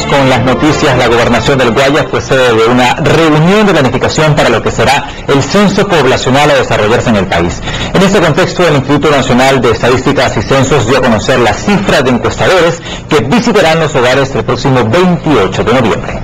con las noticias. La gobernación del Guayas fue sede de una reunión de planificación para lo que será el censo poblacional a desarrollarse en el país. En este contexto, el Instituto Nacional de Estadísticas y Censos dio a conocer las cifras de encuestadores que visitarán los hogares el próximo 28 de noviembre.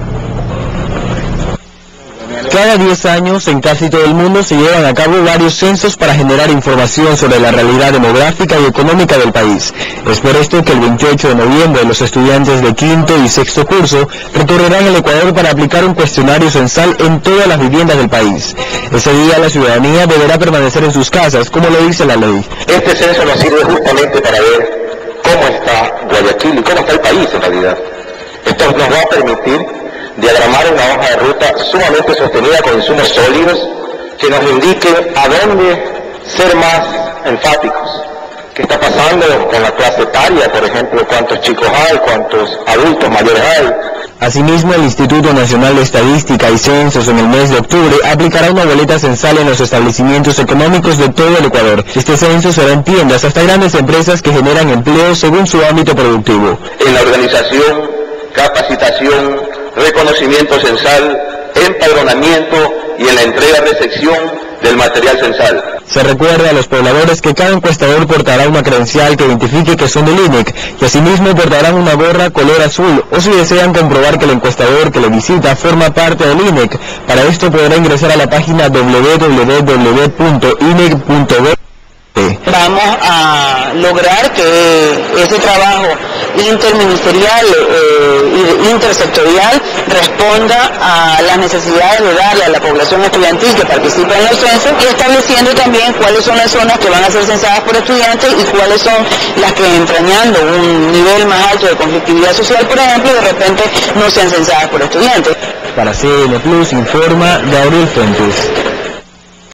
Cada 10 años en casi todo el mundo se llevan a cabo varios censos para generar información sobre la realidad demográfica y económica del país. Es por esto que el 28 de noviembre los estudiantes de quinto y sexto curso recorrerán el Ecuador para aplicar un cuestionario censal en todas las viviendas del país. Ese día la ciudadanía deberá permanecer en sus casas, como lo dice la ley. Este censo nos sirve justamente para ver cómo está Guayaquil y cómo está el país en realidad. Esto nos va a permitir diagramar una hoja de ruta sumamente sostenida con insumos sólidos que nos indiquen a dónde ser más enfáticos. ¿Qué está pasando con la clase etaria, por ejemplo? ¿Cuántos chicos hay? ¿Cuántos adultos mayores hay? Asimismo, el Instituto Nacional de Estadística y Censos en el mes de octubre aplicará una boleta censal en los establecimientos económicos de todo el Ecuador. Este censo será en tiendas hasta grandes empresas que generan empleo según su ámbito productivo. En la organización, capacitación, reconocimiento censal, empadronamiento y en la entrega-recepción del material censal. Se recuerda a los pobladores que cada encuestador portará una credencial que identifique que son del INEC y asimismo portarán una gorra color azul o si desean comprobar que el encuestador que le visita forma parte del INEC. Para esto podrá ingresar a la página www.inec.gov. Vamos a lograr que ese trabajo interministerial e intersectorial responda a las necesidades de darle a la población estudiantil que participa en los censos y estableciendo también cuáles son las zonas que van a ser censadas por estudiantes y cuáles son las que, entrañando un nivel más alto de conflictividad social, por ejemplo, de repente no sean censadas por estudiantes. Para CN Plus informa Gabriel Fuentes.